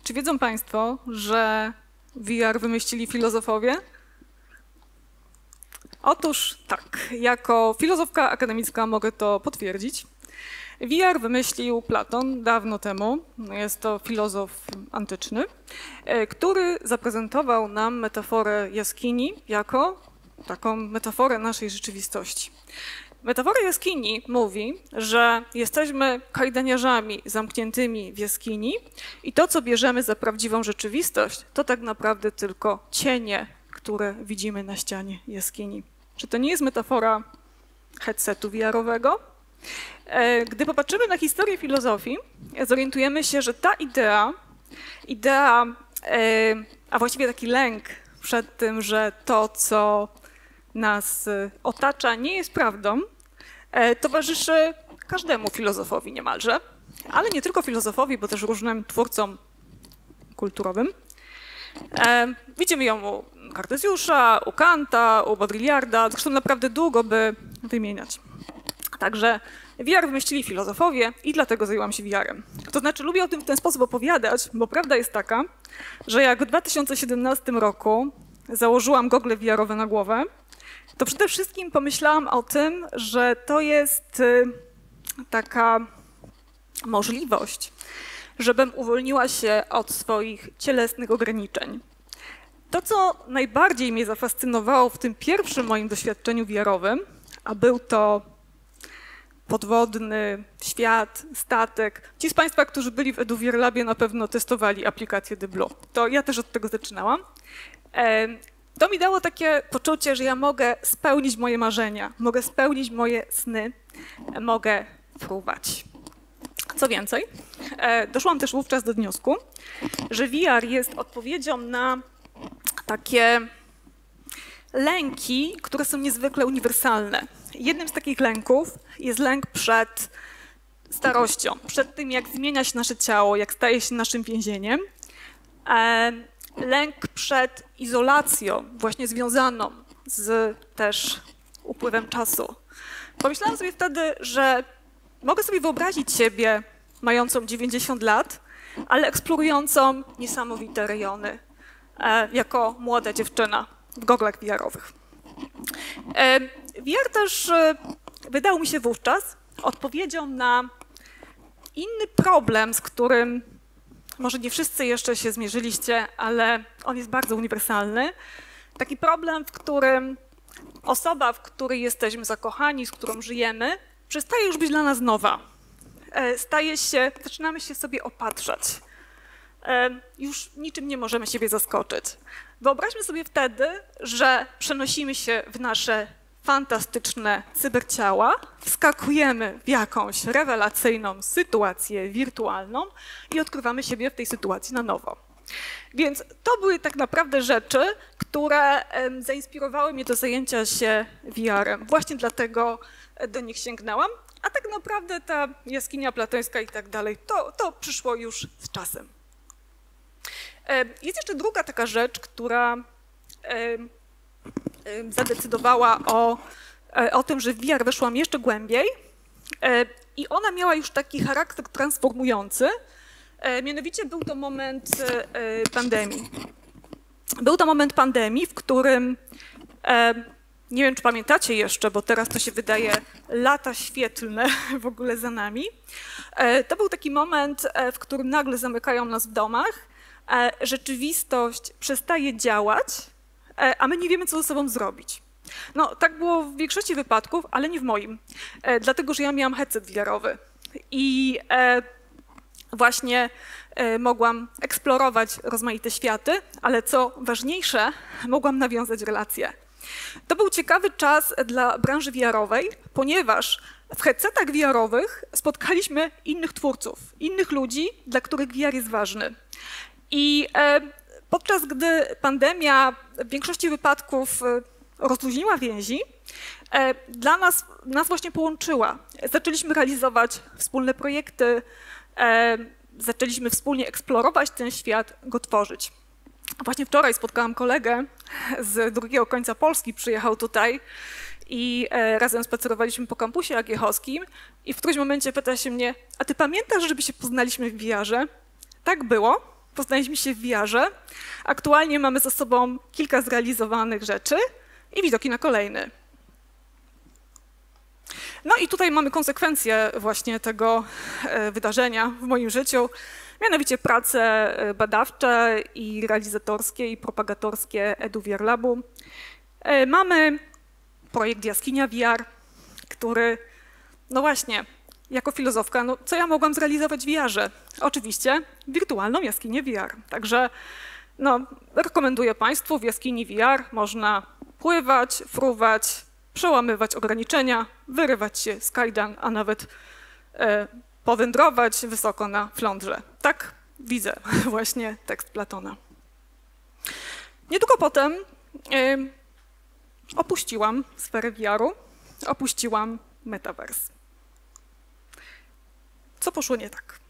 Czy wiedzą Państwo, że VR wymyślili filozofowie? Otóż tak, jako filozofka akademicka mogę to potwierdzić. VR wymyślił Platon dawno temu, jest to filozof antyczny, który zaprezentował nam metaforę jaskini jako taką metaforę naszej rzeczywistości. Metafora jaskini mówi, że jesteśmy kajdaniarzami zamkniętymi w jaskini i to, co bierzemy za prawdziwą rzeczywistość, to tak naprawdę tylko cienie, które widzimy na ścianie jaskini. Czy to nie jest metafora headsetu VR-owego? Gdy popatrzymy na historię filozofii, zorientujemy się, że ta idea, a właściwie taki lęk przed tym, że to, co nas otacza, nie jest prawdą, towarzyszy każdemu filozofowi niemalże, ale nie tylko filozofowi, bo też różnym twórcom kulturowym. Widzimy ją u Kartezjusza, u Kanta, u Baudrillarda, zresztą naprawdę długo by wymieniać. Także VR wymyślili filozofowie i dlatego zajęłam się VR-em. To znaczy lubię o tym w ten sposób opowiadać, bo prawda jest taka, że jak w 2017 roku założyłam gogle VR-owe na głowę, to przede wszystkim pomyślałam o tym, że to jest taka możliwość, żebym uwolniła się od swoich cielesnych ograniczeń. To, co najbardziej mnie zafascynowało w tym pierwszym moim doświadczeniu VR-owym, a był to podwodny świat, statek. Ci z Państwa, którzy byli w EduVR Labie, na pewno testowali aplikację The Blue. To ja też od tego zaczynałam. To mi dało takie poczucie, że ja mogę spełnić moje marzenia, mogę spełnić moje sny, mogę fruwać. Co więcej, doszłam też wówczas do wniosku, że VR jest odpowiedzią na takie lęki, które są niezwykle uniwersalne. Jednym z takich lęków jest lęk przed starością, przed tym, jak zmienia się nasze ciało, jak staje się naszym więzieniem. Lęk przed izolacją, właśnie związaną z też upływem czasu. Pomyślałam sobie wtedy, że mogę sobie wyobrazić siebie mającą 90 lat, ale eksplorującą niesamowite rejony jako młoda dziewczyna w goglach VR-owych. VR też wydał mi się wówczas odpowiedzią na inny problem, z którym może nie wszyscy jeszcze się zmierzyliście, ale on jest bardzo uniwersalny. Taki problem, w którym osoba, w której jesteśmy zakochani, z którą żyjemy, przestaje już być dla nas nowa. Zaczynamy się sobie opatrzać. Już niczym nie możemy siebie zaskoczyć. Wyobraźmy sobie wtedy, że przenosimy się w nasze fantastyczne cyberciała, wskakujemy w jakąś rewelacyjną sytuację wirtualną i odkrywamy siebie w tej sytuacji na nowo. Więc to były tak naprawdę rzeczy, które zainspirowały mnie do zajęcia się VR-em. Właśnie dlatego do nich sięgnęłam, a tak naprawdę ta jaskinia platońska i tak dalej, to przyszło już z czasem. Jest jeszcze druga taka rzecz, która zadecydowała o tym, że w VR weszłam jeszcze głębiej i ona miała już taki charakter transformujący, mianowicie był to moment pandemii. Był to moment pandemii, w którym, nie wiem czy pamiętacie jeszcze, bo teraz to się wydaje lata świetlne w ogóle za nami, to był taki moment, w którym nagle zamykają nas w domach, rzeczywistość przestaje działać, a my nie wiemy, co ze sobą zrobić. No, tak było w większości wypadków, ale nie w moim, dlatego że ja miałam headset VR-owy i właśnie mogłam eksplorować rozmaite światy, ale co ważniejsze, mogłam nawiązać relacje. To był ciekawy czas dla branży VR-owej, ponieważ w headsetach VR-owych spotkaliśmy innych twórców, innych ludzi, dla których VR jest ważny. I podczas gdy pandemia w większości wypadków rozluźniła więzi, nas właśnie połączyła. Zaczęliśmy realizować wspólne projekty, zaczęliśmy wspólnie eksplorować ten świat, go tworzyć. Właśnie wczoraj spotkałam kolegę z drugiego końca Polski, przyjechał tutaj i razem spacerowaliśmy po kampusie AGH-owskim i w którymś momencie pyta się mnie, a ty pamiętasz, żeby się poznaliśmy w VR-ze? Tak było. poznaliśmy się w VR-ze. Aktualnie mamy za sobą kilka zrealizowanych rzeczy i widoki na kolejny. No i tutaj mamy konsekwencje właśnie tego wydarzenia w moim życiu, mianowicie prace badawcze i realizatorskie i propagatorskie EduVR Labu. Mamy projekt Jaskinia VR, który, no właśnie, jako filozofka, no co ja mogłam zrealizować w VR-ze? Oczywiście wirtualną jaskinię VR. Także no, rekomenduję Państwu, w jaskini VR można pływać, fruwać, przełamywać ograniczenia, wyrywać się z kajdan, a nawet powędrować wysoko na flądrze. Tak widzę właśnie tekst Platona. Niedługo potem opuściłam sferę VR-u, opuściłam Metaverse. Co poszło nie tak?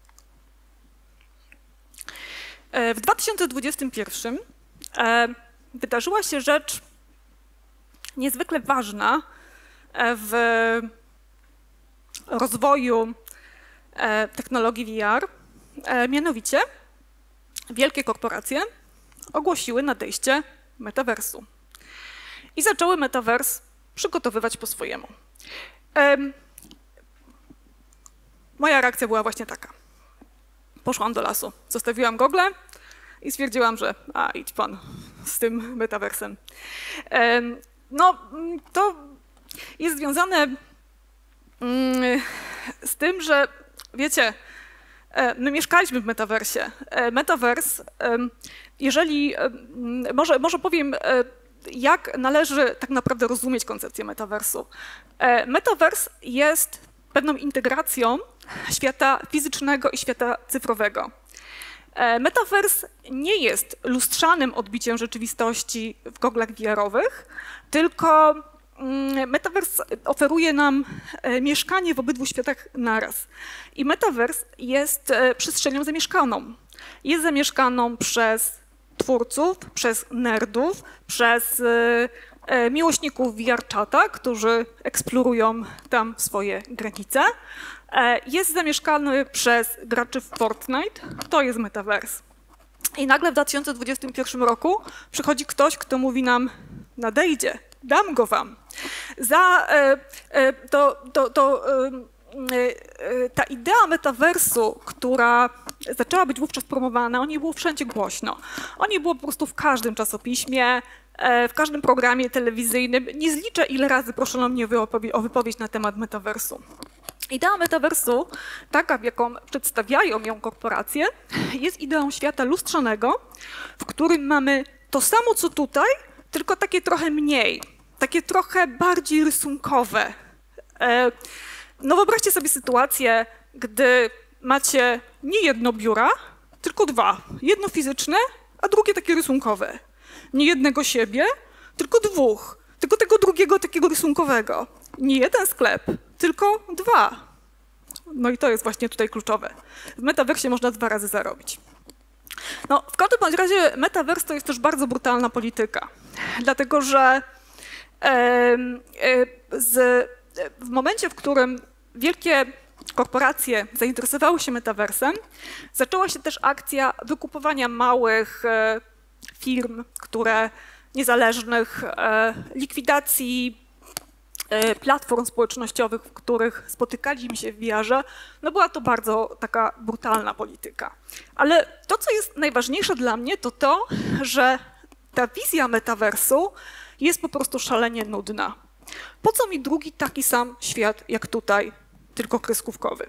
W 2021 wydarzyła się rzecz niezwykle ważna w rozwoju technologii VR, mianowicie wielkie korporacje ogłosiły nadejście metaversu i zaczęły metavers przygotowywać po swojemu. Moja reakcja była właśnie taka. Poszłam do lasu, zostawiłam gogle i stwierdziłam, że idź pan z tym metaversem. No, to jest związane z tym, że wiecie, my mieszkaliśmy w metaversie. Metavers, jeżeli, może powiem, jak należy tak naprawdę rozumieć koncepcję metaversu. Metavers jest pewną integracją świata fizycznego i świata cyfrowego. Metaverse nie jest lustrzanym odbiciem rzeczywistości w goglach VR-owych, tylko Metaverse oferuje nam mieszkanie w obydwu światach naraz. I Metaverse jest przestrzenią zamieszkaną. Jest zamieszkaną przez twórców, przez nerdów, przez miłośników VR-czata, którzy eksplorują tam swoje granice. Jest zamieszkany przez graczy w Fortnite, to jest Metaverse. I nagle w 2021 roku przychodzi ktoś, kto mówi nam, nadejdzie, dam go wam. Ta idea metaversu, która zaczęła być wówczas promowana, o niej było wszędzie głośno. O niej było po prostu w każdym czasopiśmie, w każdym programie telewizyjnym. Nie zliczę, ile razy proszono mnie o wypowiedź na temat metaversu. Idea metaversu, taka w jaką przedstawiają ją korporacje, jest ideą świata lustrzanego, w którym mamy to samo co tutaj, tylko takie trochę mniej, takie trochę bardziej rysunkowe. No wyobraźcie sobie sytuację, gdy macie nie jedno biura, tylko dwa. Jedno fizyczne, a drugie takie rysunkowe. Nie jednego siebie, tylko dwóch. Tylko tego drugiego takiego rysunkowego. Nie jeden sklep, tylko dwa. No i to jest właśnie tutaj kluczowe. W metaversie można 2 razy zarobić. No, w każdym bądź razie metavers to jest też bardzo brutalna polityka. Dlatego, że w momencie, w którym wielkie korporacje zainteresowały się metaversem, zaczęła się też akcja wykupowania małych firm, niezależnych, likwidacji platform społecznościowych, w których spotykaliśmy się w VR-ze, no była to bardzo taka brutalna polityka. Ale to, co jest najważniejsze dla mnie, to to, że ta wizja metaversu jest po prostu szalenie nudna. Po co mi drugi taki sam świat jak tutaj, tylko kreskówkowy?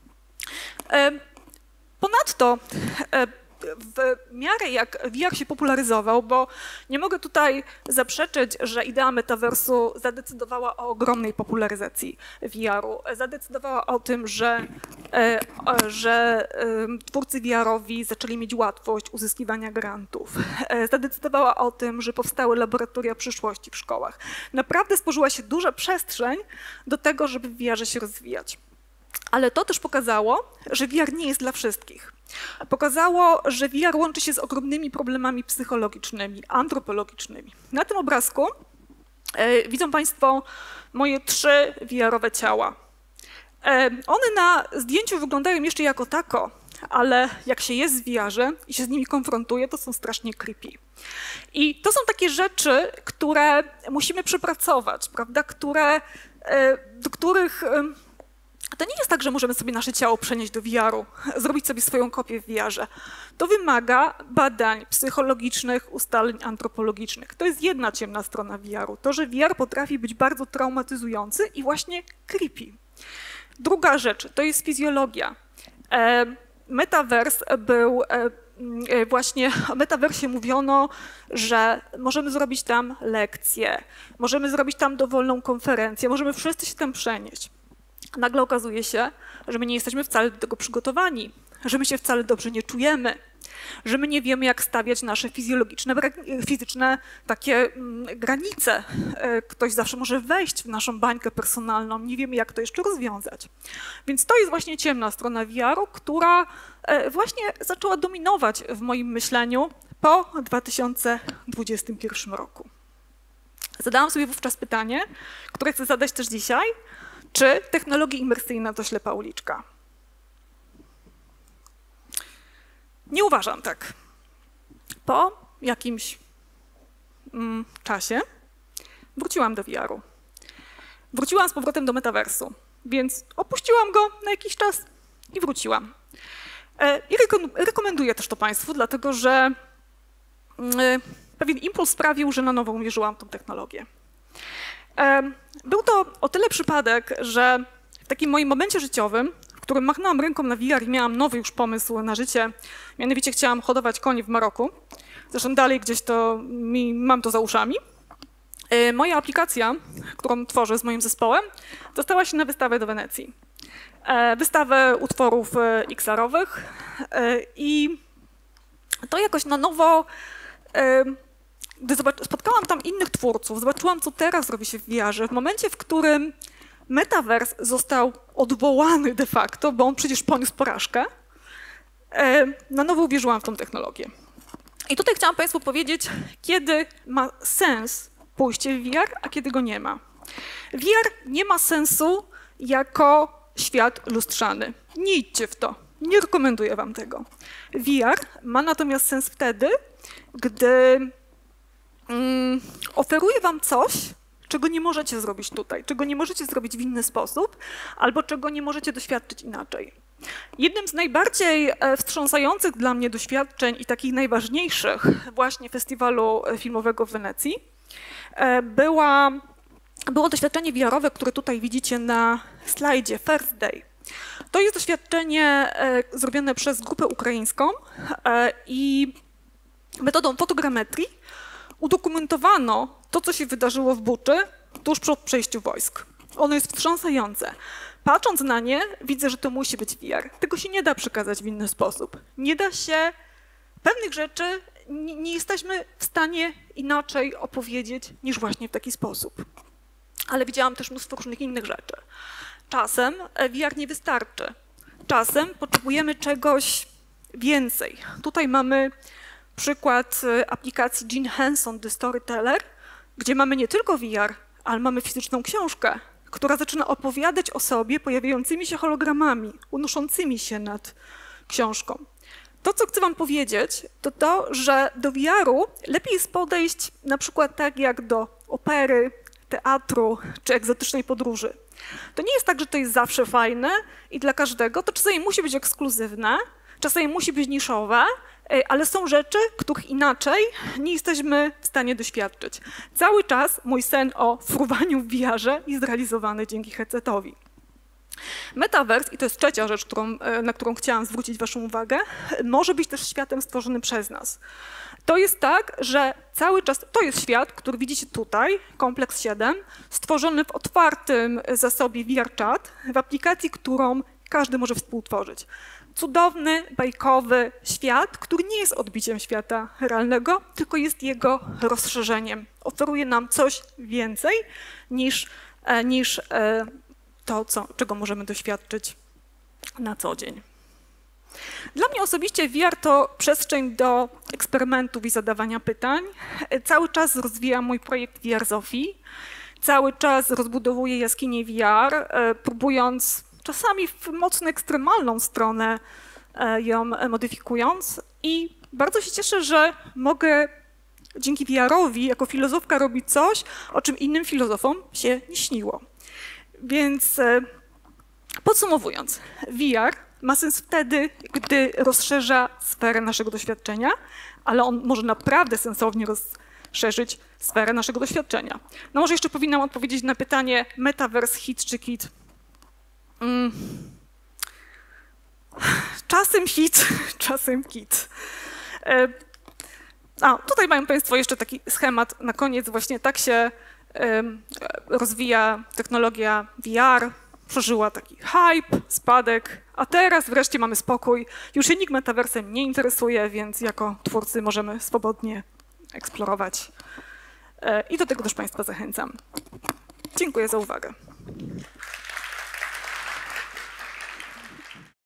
Ponadto w miarę jak VR się popularyzował, bo nie mogę tutaj zaprzeczyć, że idea metaversu zadecydowała o ogromnej popularyzacji VR-u. Zadecydowała o tym, że twórcy VR-owi zaczęli mieć łatwość uzyskiwania grantów. Zadecydowała o tym, że powstały laboratoria przyszłości w szkołach. Naprawdę stworzyła się duża przestrzeń do tego, żeby w VR-ze się rozwijać. Ale to też pokazało, że VR nie jest dla wszystkich. Pokazało, że VR łączy się z ogromnymi problemami psychologicznymi, antropologicznymi. Na tym obrazku widzą Państwo moje 3 VR-owe ciała. One na zdjęciu wyglądają jeszcze jako tako, ale jak się jest w VR-ze i się z nimi konfrontuje, to są strasznie creepy. I to są takie rzeczy, które musimy przepracować, prawda? Do których to nie jest tak, że możemy sobie nasze ciało przenieść do VR-u, zrobić sobie swoją kopię w VR-ze. To wymaga badań psychologicznych, ustaleń antropologicznych. To jest jedna ciemna strona VR-u. To, że VR potrafi być bardzo traumatyzujący i właśnie creepy. Druga rzecz to jest fizjologia. Metaverse był właśnie o metaversie mówiono, że możemy zrobić tam lekcje, możemy zrobić tam dowolną konferencję, możemy wszyscy się tam przenieść. Nagle okazuje się, że my nie jesteśmy wcale do tego przygotowani, że my się wcale dobrze nie czujemy, że my nie wiemy, jak stawiać nasze fizyczne takie granice. Ktoś zawsze może wejść w naszą bańkę personalną, nie wiemy, jak to jeszcze rozwiązać. Więc to jest właśnie ciemna strona VR-u, która właśnie zaczęła dominować w moim myśleniu po 2021 roku. Zadałam sobie wówczas pytanie, które chcę zadać też dzisiaj, czy technologia imersyjna to ślepa uliczka? Nie uważam tak. Po jakimś czasie wróciłam do VR-u. Wróciłam z powrotem do metaversu, więc opuściłam go na jakiś czas i wróciłam. I rekomenduję też to Państwu, dlatego że pewien impuls sprawił, że na nowo uwierzyłam w tą technologię. Był to o tyle przypadek, że w takim moim momencie życiowym, w którym machnęłam ręką na VR i miałam nowy już pomysł na życie, mianowicie chciałam hodować konie w Maroku, zresztą dalej gdzieś to mam to za uszami, moja aplikacja, którą tworzę z moim zespołem, dostała się na wystawę do Wenecji. Wystawę utworów XR-owych i to jakoś na nowo, gdy spotkałam tam innych twórców, zobaczyłam, co teraz robi się w VR-ze, w momencie, w którym Metaverse został odwołany de facto, bo on przecież poniósł porażkę, na nowo uwierzyłam w tą technologię. I tutaj chciałam Państwu powiedzieć, kiedy ma sens pójście w VR, a kiedy go nie ma. VR nie ma sensu jako świat lustrzany. Nie idźcie w to. Nie rekomenduję Wam tego. VR ma natomiast sens wtedy, gdy oferuje Wam coś, czego nie możecie zrobić tutaj, czego nie możecie zrobić w inny sposób, albo czego nie możecie doświadczyć inaczej. Jednym z najbardziej wstrząsających dla mnie doświadczeń i takich najważniejszych właśnie festiwalu filmowego w Wenecji było doświadczenie VR-owe, które tutaj widzicie na slajdzie, First Day. To jest doświadczenie zrobione przez grupę ukraińską i metodą fotogrammetrii udokumentowano to, co się wydarzyło w Buczy tuż po przejściu wojsk. Ono jest wstrząsające. Patrząc na nie, widzę, że to musi być VR. Tego się nie da przekazać w inny sposób. Nie da się pewnych rzeczy, nie jesteśmy w stanie inaczej opowiedzieć niż właśnie w taki sposób. Ale widziałam też mnóstwo różnych innych rzeczy. Czasem VR nie wystarczy. Czasem potrzebujemy czegoś więcej. Tutaj mamy przykład aplikacji Jim Henson The Storyteller, gdzie mamy nie tylko VR, ale mamy fizyczną książkę, która zaczyna opowiadać o sobie pojawiającymi się hologramami, unoszącymi się nad książką. To, co chcę Wam powiedzieć, to to, że do VR-u lepiej jest podejść na przykład tak jak do opery, teatru czy egzotycznej podróży. To nie jest tak, że to jest zawsze fajne i dla każdego, to czasami musi być ekskluzywne, czasami musi być niszowe, ale są rzeczy, których inaczej nie jesteśmy w stanie doświadczyć. Cały czas mój sen o fruwaniu w VR-ze jest realizowany dzięki headsetowi. Metaverse, i to jest trzecia rzecz, na którą chciałam zwrócić Waszą uwagę, może być też światem stworzonym przez nas. To jest tak, że cały czas, to jest świat, który widzicie tutaj, Kompleks 7, stworzony w otwartym zasobie VRChat, w aplikacji, którą każdy może współtworzyć. Cudowny, bajkowy świat, który nie jest odbiciem świata realnego, tylko jest jego rozszerzeniem. Oferuje nam coś więcej niż to, czego możemy doświadczyć na co dzień. Dla mnie osobiście VR to przestrzeń do eksperymentów i zadawania pytań. Cały czas rozwijam mój projekt VR Zofii. Cały czas rozbudowuję jaskinię VR, próbując czasami w mocno ekstremalną stronę ją modyfikując. I bardzo się cieszę, że mogę dzięki VR-owi jako filozofka robić coś, o czym innym filozofom się nie śniło. Więc podsumowując, VR ma sens wtedy, gdy rozszerza sferę naszego doświadczenia, ale on może naprawdę sensownie rozszerzyć sferę naszego doświadczenia. No może jeszcze powinnam odpowiedzieć na pytanie metaverse hit czy kit. Czasem hit, czasem kit. Tutaj mają Państwo jeszcze taki schemat na koniec. Właśnie tak się rozwija technologia VR. Przeżyła taki hype, spadek, a teraz wreszcie mamy spokój. Już się nikt metaversem nie interesuje, więc jako twórcy możemy swobodnie eksplorować. I do tego też Państwa zachęcam. Dziękuję za uwagę.